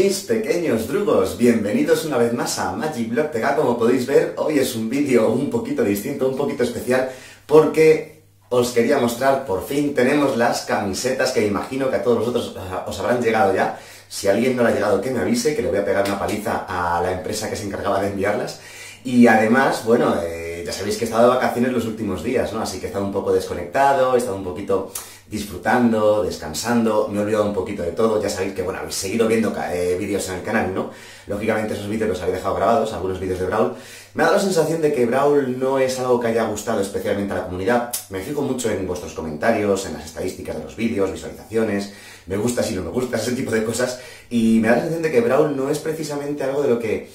Mis pequeños drugos, bienvenidos una vez más a Magic Block TK. Como podéis ver, hoy es un vídeo un poquito distinto, un poquito especial, porque os quería mostrar, por fin tenemos las camisetas que imagino que a todos vosotros os habrán llegado ya. Si a alguien no le ha llegado, que me avise, que le voy a pegar una paliza a la empresa que se encargaba de enviarlas. Y además, bueno, ya sabéis que he estado de vacaciones los últimos días, ¿no? Así que he estado un poco desconectado, he estado un poquito disfrutando, descansando, me he olvidado un poquito de todo. Ya sabéis que, bueno, habéis seguido viendo vídeos en el canal, ¿no? Lógicamente esos vídeos los habéis dejado grabados, algunos vídeos de Brawl. Me ha dado la sensación de que Brawl no es algo que haya gustado especialmente a la comunidad. Me fijo mucho en vuestros comentarios, en las estadísticas de los vídeos, visualizaciones, me gusta si no me gusta, ese tipo de cosas. Y me da la sensación de que Brawl no es precisamente algo de lo que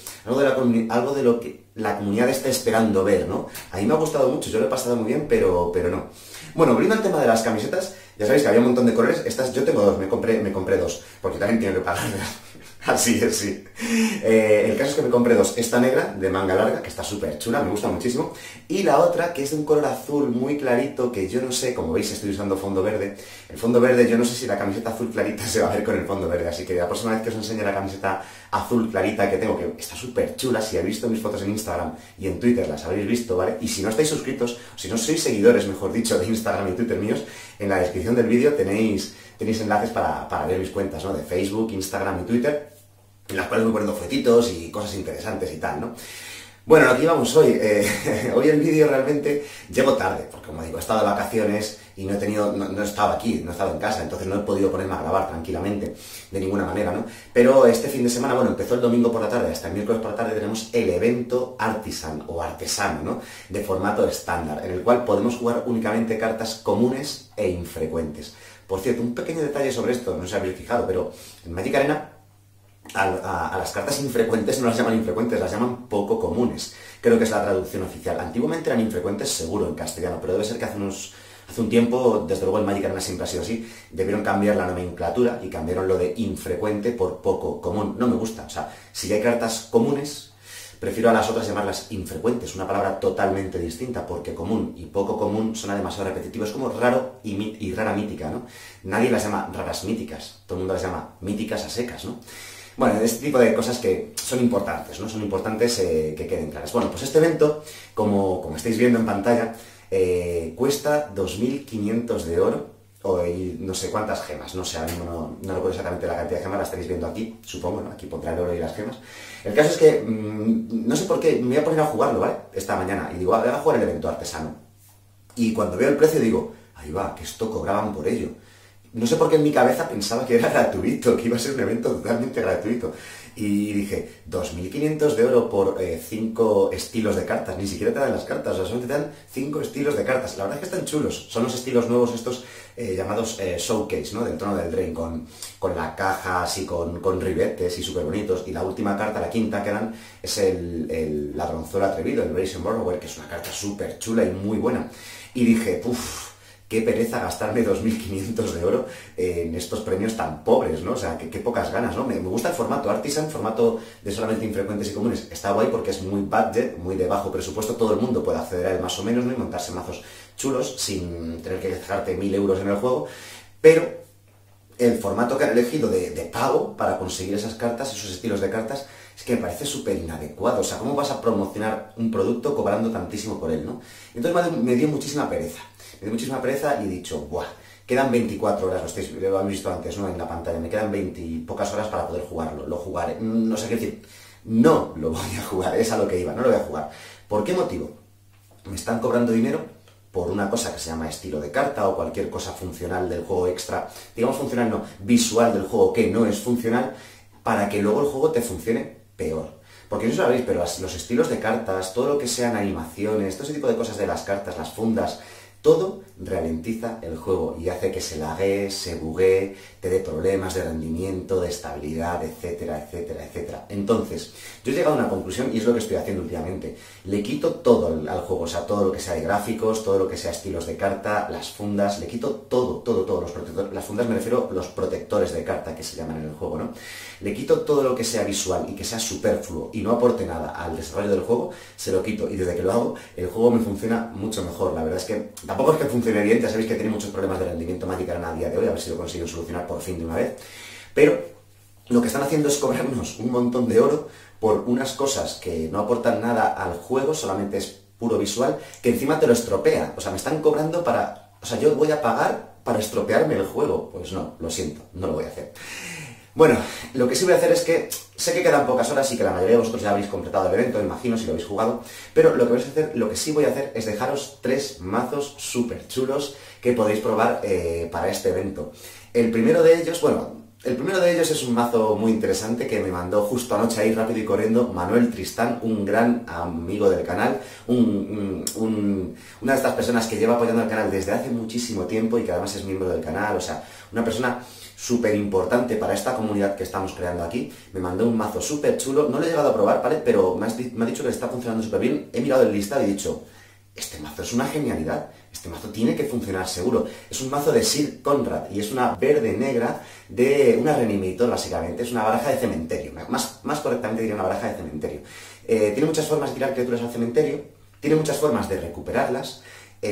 la comunidad está esperando ver, ¿no? A mí me ha gustado mucho, yo lo he pasado muy bien, pero no. Bueno, volviendo al tema de las camisetas, ya sabéis que había un montón de colores. Estas yo tengo dos, me compré dos, porque también tengo que pagarlas. Así es, sí. El caso es que me compré dos. Esta negra, de manga larga, que está súper chula, me gusta muchísimo. Y la otra, que es de un color azul muy clarito, que yo no sé, como veis estoy usando fondo verde. El fondo verde, yo no sé si la camiseta azul clarita se va a ver con el fondo verde. Así que la próxima vez que os enseñe la camiseta azul clarita que tengo, que está súper chula, si habéis visto mis fotos en Instagram y en Twitter las habréis visto, ¿vale? Y si no estáis suscritos, si no sois seguidores, mejor dicho, de Instagram y Twitter míos, en la descripción del vídeo tenéis enlaces para ver mis cuentas, ¿no? De Facebook, Instagram y Twitter, en las cuales voy poniendo fotitos y cosas interesantes y tal, ¿no? Bueno, aquí vamos hoy. Hoy el vídeo realmente llego tarde, porque como digo, he estado de vacaciones y no he estado aquí, no he estado en casa, entonces no he podido ponerme a grabar tranquilamente, de ninguna manera, ¿no? Pero este fin de semana, bueno, empezó el domingo por la tarde, hasta el miércoles por la tarde tenemos el evento Artisan o Artesano, ¿no? De formato estándar, en el cual podemos jugar únicamente cartas comunes e infrecuentes. Por cierto, un pequeño detalle sobre esto, no sé si habéis fijado, pero en Magic Arena a las cartas infrecuentes no las llaman infrecuentes, las llaman poco comunes. Creo que es la traducción oficial. Antiguamente eran infrecuentes seguro en castellano, pero debe ser que hace un tiempo, desde luego el Magic Arena siempre ha sido así, debieron cambiar la nomenclatura y cambiaron lo de infrecuente por poco común. No me gusta, o sea, si hay cartas comunes, prefiero a las otras llamarlas infrecuentes, una palabra totalmente distinta, porque común y poco común suena demasiado repetitivo, es como raro y rara mítica, ¿no? Nadie las llama raras míticas, todo el mundo las llama míticas a secas, ¿no? Bueno, este tipo de cosas que son importantes, ¿no? Son importantes que queden claras. Bueno, pues este evento, como estáis viendo en pantalla, cuesta 2.500 de oro, y no sé cuántas gemas, no sé, ahora mismo no recuerdo exactamente la cantidad de gemas, la estaréis viendo aquí, supongo, ¿no? Aquí pondrá el oro y las gemas. El caso es que, no sé por qué, me voy a poner a jugarlo, ¿vale? Esta mañana, y digo, voy a jugar el evento artesano. Y cuando veo el precio digo, ahí va, que esto cobraban por ello. No sé por qué en mi cabeza pensaba que era gratuito, que iba a ser un evento totalmente gratuito. Y dije, 2.500 de oro por 5 estilos de cartas. Ni siquiera te dan las cartas, o sea, solo te dan 5 estilos de cartas. La verdad es que están chulos. Son los estilos nuevos estos llamados Showcase, ¿no? Del Trono del Drain, con la caja así, con ribetes y súper bonitos. Y la última carta, la quinta que dan, es el ladronzuelo atrevido, el Brazen Borrower, que es una carta súper chula y muy buena. Y dije, uff, qué pereza gastarme 2.500 de oro en estos premios tan pobres, ¿no? O sea, qué pocas ganas, ¿no? Me gusta el formato Artisan, formato de solamente infrecuentes y comunes. Está guay porque es muy budget, muy de bajo presupuesto. Todo el mundo puede acceder a él más o menos, ¿no? Y montarse mazos chulos sin tener que dejarte 1.000 euros en el juego. Pero el formato que han elegido de pago para conseguir esas cartas, esos estilos de cartas, es que me parece súper inadecuado. O sea, ¿cómo vas a promocionar un producto cobrando tantísimo por él, no? Entonces me dio muchísima pereza. Me dio muchísima pereza y he dicho, ¡buah! Quedan 24 horas, lo habéis visto antes, ¿no? En la pantalla, me quedan 20 y pocas horas para poder jugarlo. Lo jugaré, no sé qué decir, no lo voy a jugar, es a lo que iba, no lo voy a jugar. ¿Por qué motivo? Me están cobrando dinero por una cosa que se llama estilo de carta o cualquier cosa funcional del juego extra, digamos funcional no, visual del juego que no es funcional, para que luego el juego te funcione peor. Porque no sabéis, pero los estilos de cartas, todo lo que sean animaciones, todo ese tipo de cosas de las cartas, las fundas, todo ralentiza el juego y hace que se laguee, se buguee, te dé problemas de rendimiento, de estabilidad, etcétera, etcétera, etcétera. Entonces, yo he llegado a una conclusión y es lo que estoy haciendo últimamente. Le quito todo al juego, o sea, todo lo que sea de gráficos, todo lo que sea estilos de carta, las fundas, le quito todo, los protectores. Las fundas me refiero a los protectores de carta que se llaman en el juego, ¿no? Le quito todo lo que sea visual y que sea superfluo y no aporte nada al desarrollo del juego, se lo quito. Y desde que lo hago, el juego me funciona mucho mejor. La verdad es que tampoco es que funcione bien, ya sabéis que tiene muchos problemas de rendimiento Magic Arena a día de hoy, a ver si lo consigo solucionar por fin de una vez. Pero lo que están haciendo es cobrarnos un montón de oro por unas cosas que no aportan nada al juego, solamente es puro visual, que encima te lo estropea. O sea, me están cobrando para... O sea, yo voy a pagar para estropearme el juego. Pues no, lo siento, no lo voy a hacer. Bueno, lo que sí voy a hacer es que sé que quedan pocas horas y que la mayoría de vosotros ya habéis completado el evento, imagino, si lo habéis jugado, pero lo que sí voy a hacer es dejaros 3 mazos súper chulos que podéis probar para este evento. El primero de ellos es un mazo muy interesante que me mandó justo anoche ahí rápido y corriendo Manuel Tristán, un gran amigo del canal, una de estas personas que lleva apoyando el canal desde hace muchísimo tiempo y que además es miembro del canal, o sea, una persona súper importante para esta comunidad que estamos creando aquí. Me mandó un mazo súper chulo, no lo he llegado a probar, ¿vale? Pero me ha dicho que está funcionando súper bien. He mirado el listado y he dicho, este mazo es una genialidad, este mazo tiene que funcionar seguro. Es un mazo de Sir Conrad y es una verde-negra de una Reanimator, básicamente. Es una baraja de cementerio, más correctamente diría una baraja de cementerio. Tiene muchas formas de tirar criaturas al cementerio, tiene muchas formas de recuperarlas,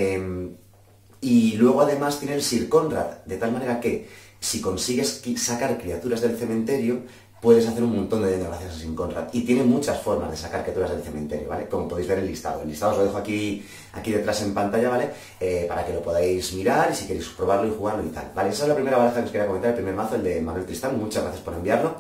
y luego además tiene el Sir Conrad, de tal manera que si consigues sacar criaturas del cementerio, puedes hacer un montón de daño gracias a Sir Conrad. Y tiene muchas formas de sacar criaturas del cementerio, ¿vale? Como podéis ver el listado. El listado os lo dejo aquí detrás en pantalla, ¿vale? Para que lo podáis mirar y si queréis probarlo y jugarlo y tal, ¿vale? Esa es la primera baraja que os quería comentar, el primer mazo, el de Manuel Tristán. Muchas gracias por enviarlo.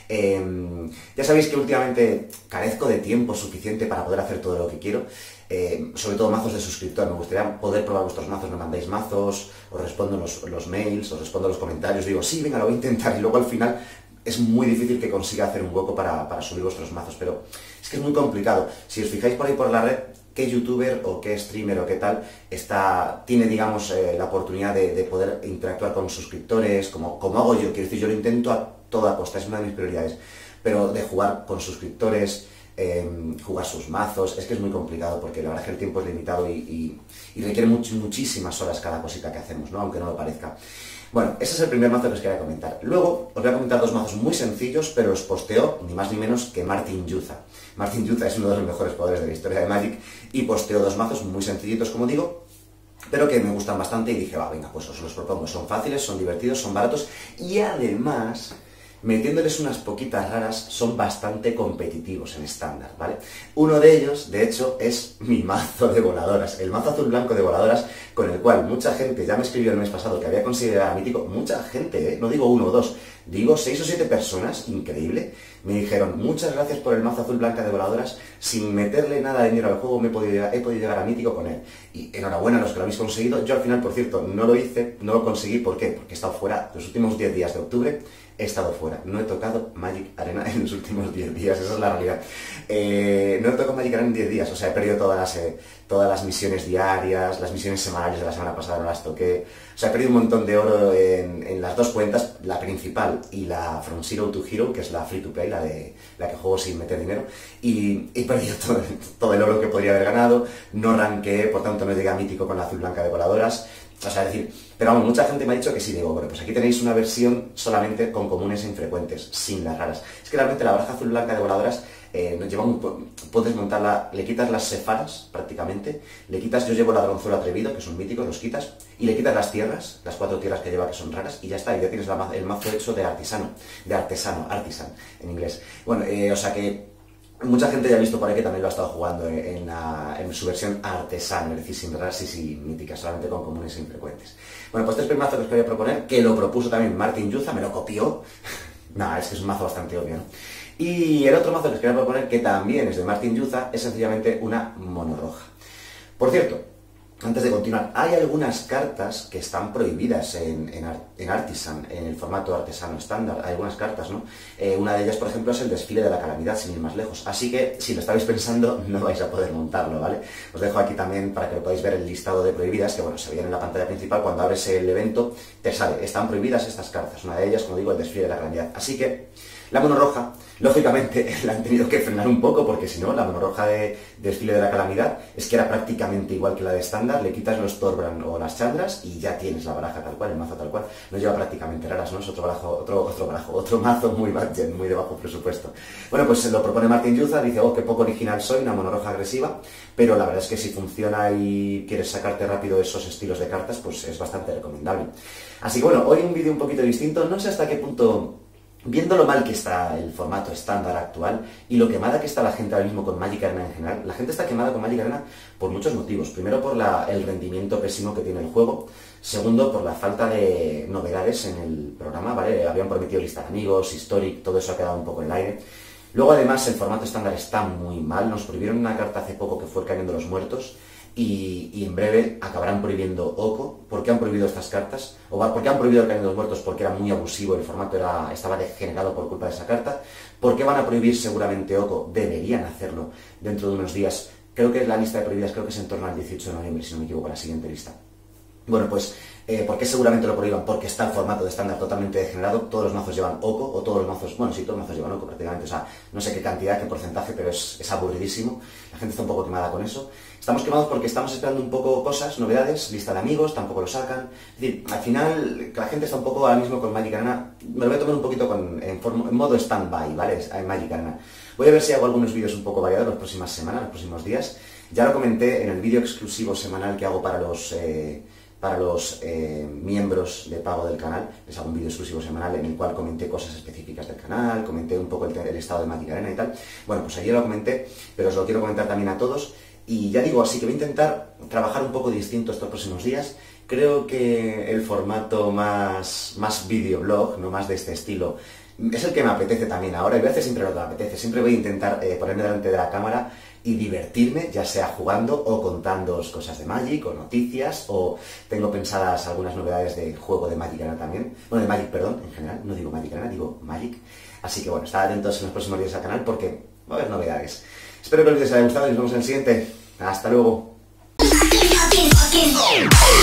Ya sabéis que últimamente carezco de tiempo suficiente para poder hacer todo lo que quiero. Sobre todo mazos de suscriptor, me gustaría poder probar vuestros mazos, me mandáis mazos, os respondo los mails, os respondo los comentarios, digo, sí, venga, lo voy a intentar, y luego al final es muy difícil que consiga hacer un hueco para subir vuestros mazos, pero es que es muy complicado. Si os fijáis por ahí por la red, qué youtuber o qué streamer o qué tal tiene, digamos, la oportunidad de poder interactuar con suscriptores, como hago yo, quiero decir, yo lo intento a toda costa, es una de mis prioridades, pero de jugar con suscriptores, jugar sus mazos, es que es muy complicado porque la verdad es que el tiempo es limitado y requiere muchísimas horas cada cosita que hacemos, ¿no? Aunque no lo parezca. Bueno, ese es el primer mazo que os quería comentar. Luego os voy a comentar 2 mazos muy sencillos, pero os posteo ni más ni menos que Martin Yuza. Martin Yuza es uno de los mejores jugadores de la historia de Magic y posteo 2 mazos muy sencillitos, como digo, pero que me gustan bastante y dije, va, venga, pues os los propongo. Son fáciles, son divertidos, son baratos y además, metiéndoles unas poquitas raras, son bastante competitivos en estándar, ¿vale? Uno de ellos, de hecho, es mi mazo de voladoras, el mazo azul-blanco de voladoras, con el cual mucha gente ya me escribió el mes pasado que había conseguido a mítico, mucha gente, no digo 1 o 2, digo 6 o 7 personas, increíble, me dijeron, muchas gracias por el mazo azul-blanca de voladoras, sin meterle nada de dinero al juego he podido llegar a mítico con él. Y enhorabuena a los que lo habéis conseguido. Yo al final, por cierto, no lo hice, no lo conseguí, ¿por qué? Porque he estado fuera los últimos 10 días de octubre, he estado fuera, no he tocado Magic Arena en los últimos 10 días, esa es la realidad. No he tocado Magic Arena en 10 días, o sea, he perdido todas las misiones diarias, las misiones semanales de la semana pasada no las toqué, o sea, he perdido un montón de oro en las 2 cuentas, la principal y la From Zero to Hero, que es la free to play, la que juego sin meter dinero, y he perdido todo el oro que podría haber ganado, no ranqueé, por tanto no llegué a mítico con la azul blanca de voladoras. O sea, es decir, pero vamos, mucha gente me ha dicho que sí, digo, bueno, pues aquí tenéis una versión solamente con comunes e infrecuentes, sin las raras. Es que realmente la baraja azul blanca de voladoras puedes montarla, le quitas las sefaras prácticamente, yo llevo la Ladronzuelo Atrevido, que son míticos, los quitas, y le quitas las tierras, las 4 tierras que lleva que son raras, y ya está, y ya tienes el mazo hecho de artisan en inglés. Bueno, o sea que mucha gente ya ha visto por ahí que también lo ha estado jugando en su versión artesano, es decir, sin raras y sin míticas, solamente con comunes e infrecuentes. Bueno, pues este es el mazo que os quería proponer, que lo propuso también Martin Yuza, me lo copió. Nada, es que es un mazo bastante obvio, ¿no? Y el otro mazo que os quería proponer, que también es de Martin Yuza, es sencillamente una mono roja. Por cierto, antes de continuar, hay algunas cartas que están prohibidas en Artisan, en el formato artesano estándar, hay algunas cartas, ¿no? Una de ellas, por ejemplo, es el desfile de la calamidad, sin ir más lejos. Así que, si lo estabais pensando, no vais a poder montarlo, ¿vale? Os dejo aquí también para que lo podáis ver el listado de prohibidas, que bueno, se viene en la pantalla principal, cuando abres el evento, te sale, están prohibidas estas cartas. Una de ellas, como digo, el desfile de la calamidad. Así que, la mono roja, lógicamente, la han tenido que frenar un poco, porque si no, la mono roja de desfile de la calamidad es que era prácticamente igual que la de estándar, le quitas los Thorbrand o las Chandras y ya tienes la baraja tal cual, el mazo tal cual. No lleva prácticamente raras, ¿no? Es otro mazo muy budget, muy de bajo presupuesto. Bueno, pues se lo propone Martin Yuza, dice, oh, qué poco original soy, una mono roja agresiva, pero la verdad es que si funciona y quieres sacarte rápido esos estilos de cartas, pues es bastante recomendable. Así que bueno, hoy un vídeo un poquito distinto, no sé hasta qué punto Viendo lo mal que está el formato estándar actual y lo quemada que está la gente ahora mismo con Magic Arena en general, la gente está quemada con Magic Arena por muchos motivos. Primero, por el rendimiento pésimo que tiene el juego. Segundo, por la falta de novedades en el programa, ¿vale? Habían prometido lista de amigos, Historic, todo eso ha quedado un poco en el aire. Luego, además, el formato estándar está muy mal. Nos prohibieron una carta hace poco que fue el Cañón de los Muertos. Y en breve acabarán prohibiendo Oko. ¿Por qué han prohibido estas cartas? ¿Por qué han prohibido el Cañón de los Muertos? Porque era muy abusivo, el formato estaba degenerado por culpa de esa carta. ¿Por qué van a prohibir seguramente Oko? Deberían hacerlo dentro de unos días. Creo que la lista de prohibidas creo que es en torno al 18 de noviembre, si no me equivoco, la siguiente lista. Bueno, pues, ¿por qué seguramente lo prohíban? Porque está el formato de estándar totalmente degenerado, todos los mazos llevan Oko, o todos los mazos, bueno, sí, todos los mazos llevan Oko prácticamente, o sea, no sé qué cantidad, qué porcentaje, pero es aburridísimo, la gente está un poco quemada con eso. Estamos quemados porque estamos esperando un poco cosas, novedades, lista de amigos, tampoco lo sacan, es decir, al final, la gente está un poco ahora mismo con Magic Arena, me lo voy a tomar un poquito en modo stand-by, ¿vale? En Magic Arena. Voy a ver si hago algunos vídeos un poco variados las próximas semanas, los próximos días. Ya lo comenté en el vídeo exclusivo semanal que hago para los miembros de pago del canal. Les hago un vídeo exclusivo semanal en el cual comenté cosas específicas del canal, comenté un poco el estado de Magic Arena y tal. Bueno, pues ayer lo comenté, pero os lo quiero comentar también a todos. Y ya digo, así que voy a intentar trabajar un poco distinto estos próximos días. Creo que el formato más videoblog, no más de este estilo, es el que me apetece también ahora, y voy a hacer siempre lo que me apetece. Siempre voy a intentar ponerme delante de la cámara y divertirme, ya sea jugando o contándoos cosas de Magic o noticias, o tengo pensadas algunas novedades de juego de Magic Arena también. Bueno, de Magic, perdón, en general, no digo Magic Arena, digo Magic. Así que bueno, estad atentos en los próximos días al canal porque va a haber novedades. Espero que el vídeo os haya gustado y nos vemos en el siguiente. Hasta luego.